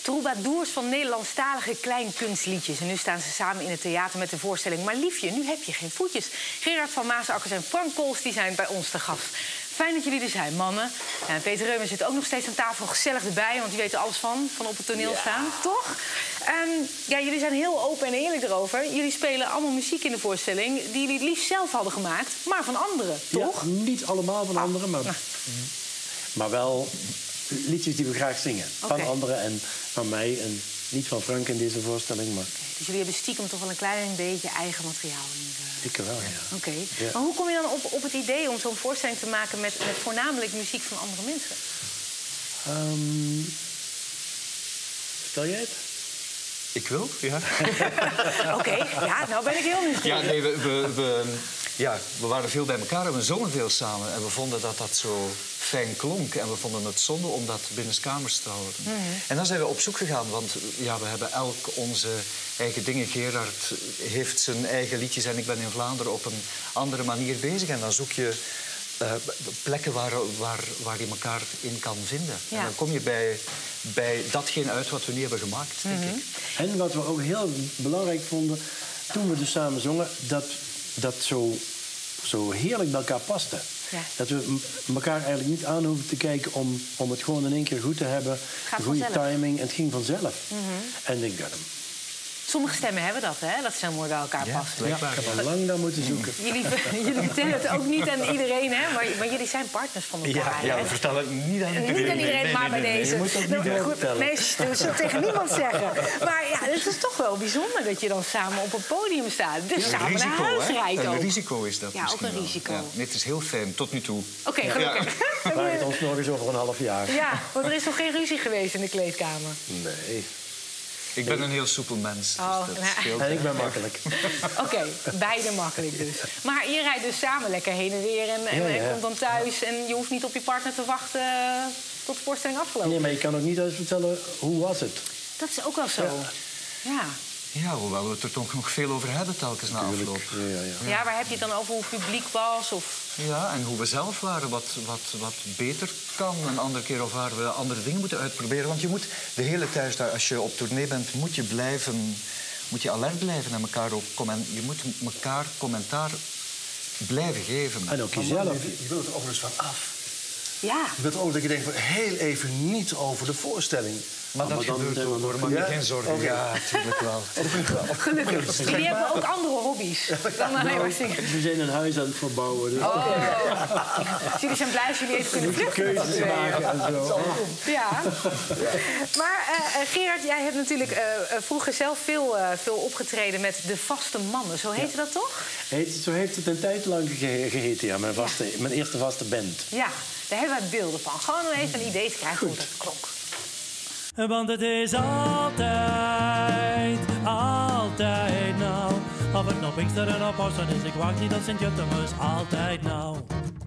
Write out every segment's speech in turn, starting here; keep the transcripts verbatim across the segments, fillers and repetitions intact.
troubadours van Nederlandstalige kleinkunstliedjes. En nu staan ze samen in het theater met de voorstelling Maar Liefje, nu heb je geen voetjes. Gerard van Maasakkers en Frank Pols die zijn bij ons te gast. Fijn dat jullie er zijn, mannen. Ja, en Peter Reumer zit ook nog steeds aan tafel gezellig erbij, want die weet er alles van, van op het toneel ja. staan, toch? Um, ja, jullie zijn heel open en eerlijk erover. Jullie spelen allemaal muziek in de voorstelling die jullie het liefst zelf hadden gemaakt, maar van anderen, toch? Ja, niet allemaal van anderen, maar, maar wel liedjes die we graag zingen. Okay. Van anderen en van mij en niet van Frank in deze voorstelling, maar... Okay, dus jullie hebben stiekem toch wel een klein beetje eigen materiaal in de... Ik wel, ja. Oké. Okay. Ja. Maar hoe kom je dan op, op het idee om zo'n voorstelling te maken met, met voornamelijk muziek van andere mensen? Um, vertel jij het? Ik wil, ja. Oké, okay, ja, nou ben ik heel nieuwsgierig. Ja, nee, we, we, we, ja, we waren veel bij elkaar en we zongen veel samen. En we vonden dat dat zo fijn klonk. En we vonden het zonde om dat binnenskamers te houden. Mm-hmm. En dan zijn we op zoek gegaan, want ja, we hebben elk onze eigen dingen. Gerard heeft zijn eigen liedjes en ik ben in Vlaanderen op een andere manier bezig. En dan zoek je uh, plekken waar, waar, waar je elkaar in kan vinden. Ja. En dan kom je bij, bij datgene uit wat we nu hebben gemaakt, denk mm-hmm. ik. En wat we ook heel belangrijk vonden, toen we dus samen zongen, dat dat zo, zo heerlijk bij elkaar paste. Ja. Dat we elkaar eigenlijk niet aan hoeven te kijken om, om het gewoon in één keer goed te hebben. Een goede timing. En het ging vanzelf. Mm-hmm. En ik dacht... Sommige stemmen hebben dat, hè? Dat ze zo mooi bij elkaar ja, passen. Ja, ik heb al lang naar moeten zoeken. Jullie, jullie vertellen het ook niet aan iedereen, hè? Maar, maar jullie zijn partners van elkaar. Ja, ja, we vertellen het niet aan iedereen. Niet aan iedereen, nee, maar nee, bij nee, deze. Je moet dat niet nou, goed vertellen. Nee, dat zou tegen niemand zeggen. Maar ja, het is toch wel bijzonder dat je dan samen op een podium staat. Dus ja, samen risico, naar huis rijdt ook. Een risico is dat ja, misschien ook een wel. risico. Ja, nee, het is heel fijn, tot nu toe. Oké, okay, gelukkig. Ja. Vraag het ons nog eens over een half jaar. Ja, want er is nog geen ruzie geweest in de kleedkamer. Nee. Ik ben een heel soepel mens. Dus oh, dat nou. En ik ben makkelijk. Oké, okay, beide makkelijk dus. Maar je rijdt dus samen lekker heen en weer en, en, ja, ja. en komt dan thuis... en je hoeft niet op je partner te wachten tot de voorstelling afgelopen. Nee, maar je kan ook niet eens vertellen, hoe was het? Dat is ook wel zo. Ja. ja. Ja, hoewel we het er toch nog veel over hebben telkens na afloop. Ja, ja, ja. ja, waar heb je het dan over hoe het publiek was? Of... Ja, en hoe we zelf waren, wat, wat, wat beter kan. Een andere keer of waar we andere dingen moeten uitproberen. Want je moet de hele tijd, als je op tournee bent, moet je blijven... moet je alert blijven naar elkaar ook. Je moet elkaar commentaar blijven geven. En ook jezelf. Je, je wilt er overigens van af. Ja. Je wilt ook dat je denkt, van, heel even niet over de voorstelling. Maar dat gebeurt ook, hoor. Maak je geen zorgen. Okay. Ja, natuurlijk wel. Gelukkig. Jullie hebben ook andere hobby's dan alleen maar zingen. We zijn een huis aan het verbouwen. Dus. Oh. Dus jullie zijn blij als jullie even kunnen vluchten. Keuzes maken en zo. Ja. Maar uh, Gerard, jij hebt natuurlijk uh, vroeger zelf veel, uh, veel opgetreden met De Vaste Mannen. Zo heette ja. dat toch? Heet, zo heeft het een tijd lang ge geheten, ja. Mijn, vaste, ja. mijn eerste vaste band. Ja, daar hebben we beelden van. Gewoon om even een idee te krijgen hoe dat klonk. Want het is altijd, altijd nou. Of het nou Pinksteren of Pasen is, ik wacht niet op Sint-Jutemus, altijd nou.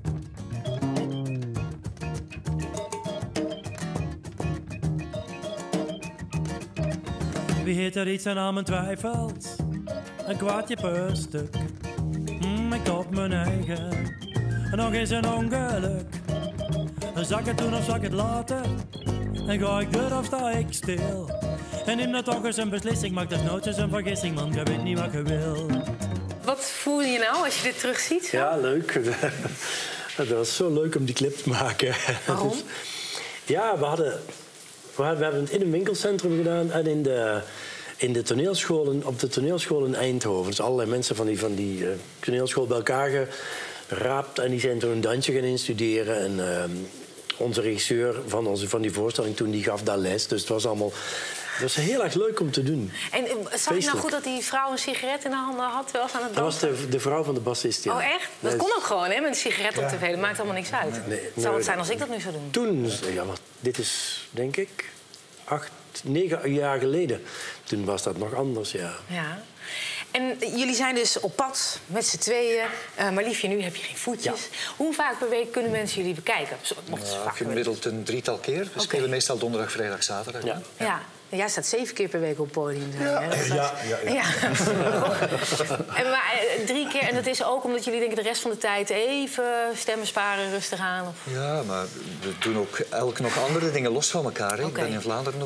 Wie heeft er iets aan aan mijn twijfels? Een kwartje per stuk. Mm, ik op mijn eigen. Nog eens een ongeluk. Zak het doen of zak het laten? En ga ik door of sta ik stil? En neem dat toch eens een beslissing, maak dat nooit eens een vergissing, man, je weet niet wat je wil. Wat voel je nou als je dit terugziet? Zo? Ja, leuk. Dat was zo leuk om die clip te maken. Waarom? Ja, we hadden, we hebben het in een winkelcentrum gedaan en in de, in de toneelscholen, op de toneelschool in Eindhoven. Dus allerlei mensen van die, van die uh, toneelschool bij elkaar geraapt en die zijn toen een dansje gaan instuderen. En, uh, onze regisseur van, onze, van die voorstelling toen, die gaf daar les. Dus het was allemaal... Het was heel erg leuk om te doen. En uh, zag je nou goed dat die vrouw een sigaret in de handen had? Wel aan het dat was de, de vrouw van de bassist, ja. Oh, echt? Dat kon ook gewoon, hè? Met een sigaret op tv. Dat maakt allemaal niks uit. Nee, nee, het zou het zijn als ik dat nu zou doen. Toen, ja, maar dit is, denk ik, acht, negen jaar geleden. Toen was dat nog anders, ja. Ja. En jullie zijn dus op pad met z'n tweeën. Uh, maar Liefje, nu heb je geen voetjes. Ja. Hoe vaak per week kunnen mensen jullie bekijken? Ja, gemiddeld een drietal keer. We okay. spelen meestal donderdag, vrijdag, zaterdag. Ja. Ja. Ja. Jij staat zeven keer per week op het podium. Ja, hè? Dat ja, ja, ja. ja. en maar drie keer, en dat is ook omdat jullie denken de rest van de tijd even stemmen sparen, rustig aan? Of... Ja, maar we doen ook elk nog andere dingen los van elkaar. Hè? Okay. Ik ben in Vlaanderen nog bezig.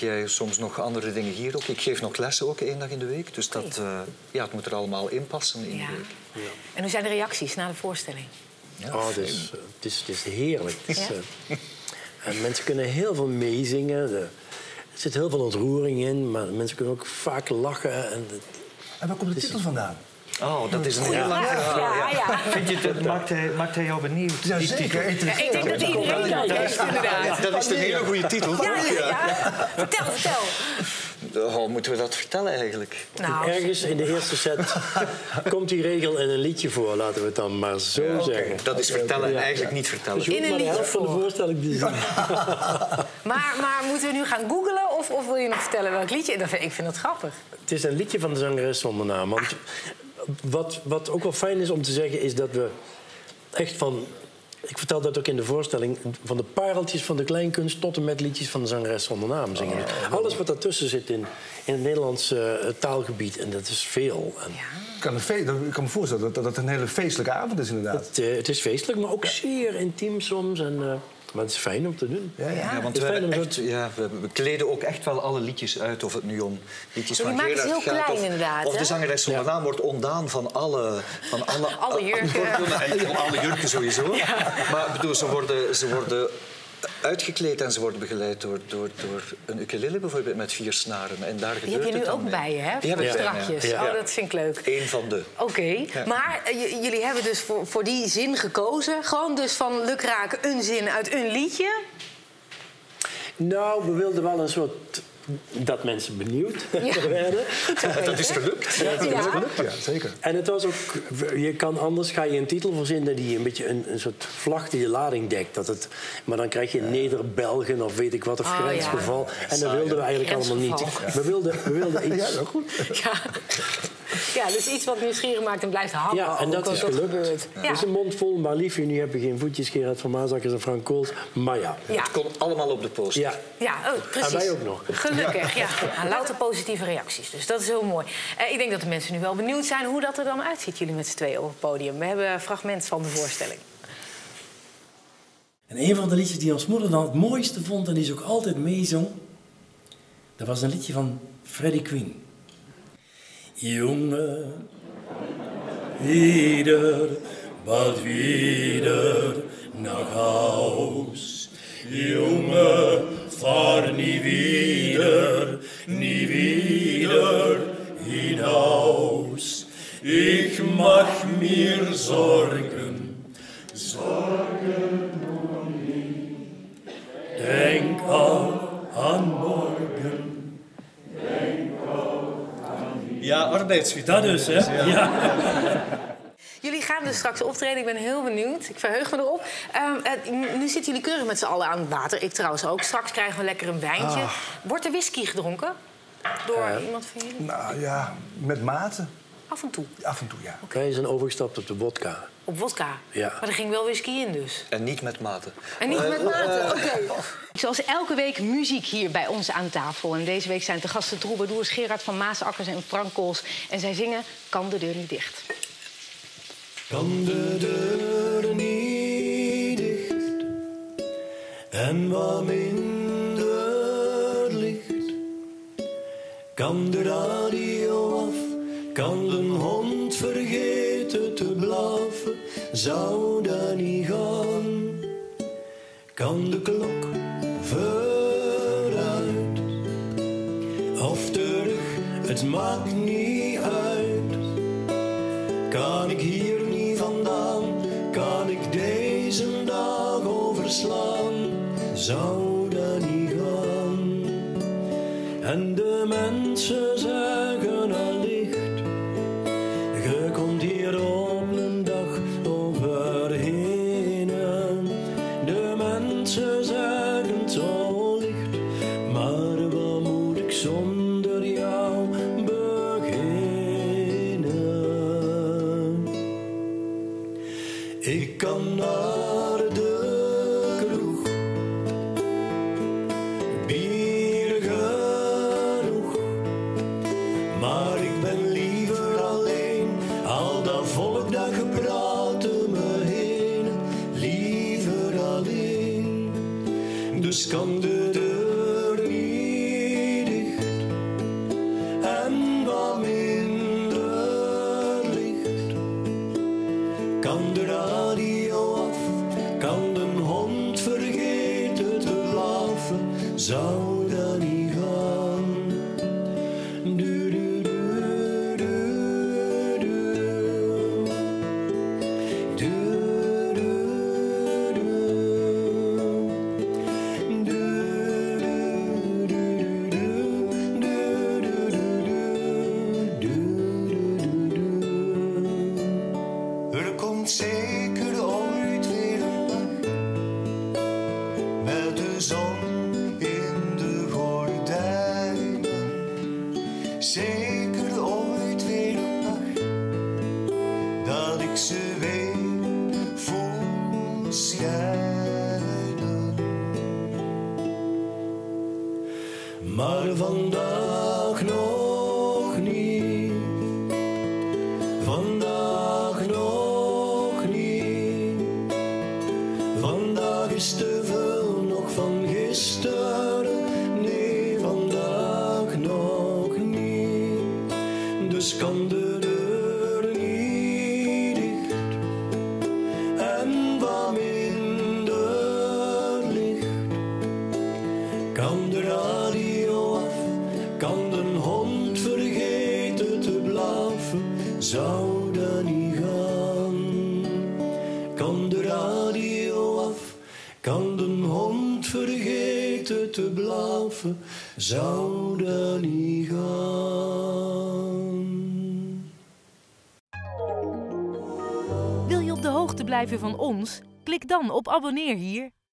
jij soms nog andere dingen hier ook. Ik geef nog lessen ook één dag in de week. Dus dat, uh, ja, het moet er allemaal in passen in Ja. de week. Ja. En hoe zijn de reacties na de voorstelling? Ja, Oh, het, is, het, is, het is heerlijk. Het is, Ja? uh, en mensen kunnen heel veel meezingen. De, er zit heel veel ontroering in, maar mensen kunnen ook vaak lachen. En het, En waar komt de titel vandaan? Oh, dat is een heel lang Ja, verhaal. ja, ja. Vind je het, maakt, hij, maakt hij jou benieuwd? Ja, die zeker. titel? Ja, ik denk dat iedereen dat heeft, inderdaad. Dat is een hele goede titel. Ja, ja, ja. Vertel, vertel. Oh, moeten we dat vertellen eigenlijk? Nou, ergens in de eerste set komt die regel in een liedje voor, laten we het dan maar zo Ja, zeggen. Dat is vertellen en eigenlijk niet vertellen. Dus je In hoeft een maar de liedje helft van de voor. voorstelling te zien. maar, maar moeten we nu gaan googlen of, of wil je nog vertellen welk liedje? Dat vind- Ik vind dat grappig. Het is een liedje van de zangeres zonder naam. Want wat, wat ook wel fijn is om te zeggen, is dat we echt van... Ik vertel dat ook in de voorstelling. Van de pareltjes van de kleinkunst tot en met liedjes van de zangeres zonder naam zingen. Alles wat daartussen zit in, in het Nederlandse uh, taalgebied. En dat is veel. En Ik kan, een fe- ik kan me voorstellen dat, dat het een hele feestelijke avond is, inderdaad. het, uh, het is feestelijk, maar ook zeer intiem soms. En, uh, maar het is fijn om te doen. Ja, ja. Ja, want Het is we, fijn om zo- echt, ja, we, we kleden ook echt wel alle liedjes uit. Of het nu om liedjes Ja, die van maken ze Gerard heel gaat. klein, Of, inderdaad, of hè? de zangeres zonder Ja. naam wordt ontdaan van alle... Van alle, Alle jurken. En van alle jurken sowieso. Maar bedoel, ze worden, ze worden uitgekleed en ze worden begeleid door, door, door een ukulele bijvoorbeeld met vier snaren. En daar Die gebeurt heb je nu het dan ook mee. bij je, hè? Die heb ik bij me, Strakjes. ja. Oh, dat vind ik leuk. Eén van de. Oké, Ja. maar eh, j- jullie hebben dus voor, voor die zin gekozen. Gewoon dus van lukraak een zin uit een liedje. Nou, we wilden wel een soort... dat mensen benieuwd Ja. werden. Dat is gelukt. Ja. Ja, zeker. En het was ook... Je kan anders ga je een titel verzinnen die een beetje een, een soort vlachtige lading dekt. Dat het, maar dan krijg je Neder-Belgen of weet ik wat, of Oh, grensgeval. En dat wilden we eigenlijk allemaal niet. Grensgeval. We wilden, we wilden iets... Ja, goed. Ja. Ja, dus iets wat nieuwsgierig maakt en blijft hangen. Ja, en ook dat als is gelukt. gebeurt. Het Ja. is een mond vol, maar liefje, nu heb je geen voetjes. Gerard van Maasakkers en Frank Kools. Maar ja. Ja. Het komt allemaal op de poster. Ja. Ja, oh, precies. En wij ook nog. Gelukkig, ja. ja. Louter positieve reacties, dus dat is heel mooi. Eh, ik denk dat de mensen nu wel benieuwd zijn hoe dat er dan uitziet, jullie met z'n tweeën op het podium. We hebben een fragment van de voorstelling. En een van de liedjes die ons moeder dan het mooiste vond en die ze ook altijd meezong, dat was een liedje van Freddie Quinn. Jongen, ieder bald wieder nach Haus. Junge, fahr nie wieder, nie wieder hinaus. Ich mach mir Sorgen, Sorgen um mich. Denk auch an morgen. Ja, arbeidsviet. Dat dus, hè? Ja. Jullie gaan dus straks optreden, ik ben heel benieuwd. Ik verheug me erop. Um, uh, nu zitten jullie keurig met z'n allen aan het water. Ik trouwens ook. Straks krijgen we lekker een wijntje. Ah. Wordt er whisky gedronken? Door iemand van jullie? Nou ja, met mate. Af en toe. Af en toe, ja. Wij zijn overgestapt op de vodka. Op wodka. Ja. Maar er ging wel whisky in dus. En niet met mate. En niet met mate, oké. Zoals elke week muziek hier bij ons aan tafel. En deze week zijn te gasten troubadours Gerard van Maasakkers en Frank Kools. En zij zingen Kan de deur niet dicht. Kan de deur niet dicht en wat minder licht? Kan de radio af, kan de hond vergeten te blaffen? Zou dat niet gaan? Kan de klok vooruit of terug? Het maakt niet uit. Kan ik hier niet vandaan? Kan ik deze dag overslaan? Zou dat niet gaan? En de mensen zeggen allicht, je komt hier op een dag overheen. De mensen zeggen zo licht, maar wat moet ik zonder jou beginnen? Ik kan naar de kroeg, bier genoeg, maar ik Kan de radio af, kan de hond vergeten te blaffen, zou dat niet gaan. Du, du, du, du, du. Du, du, du. Du, du, du, du. Du, du, du, du. Du, du, du. Er komt zeker ooit weer een dag met de zon in de gordijnen. Zeker ooit weer een dag dat ik ze weer voel schijnen. Maar vandaag nog niet. Vandaag nog niet. Vandaag is te veel nog van gisteren. Nee, vandaag nog niet. Dus kan de deur niet dicht. En wat minder licht. Kan de radio af, kan de hond vergeten te blaffen, zou dat niet gaan. Kan de radio af, kan de hond vergeten te blaffen, zou dat niet gaan. Wil je op de hoogte blijven van ons? Klik dan op abonneer hier.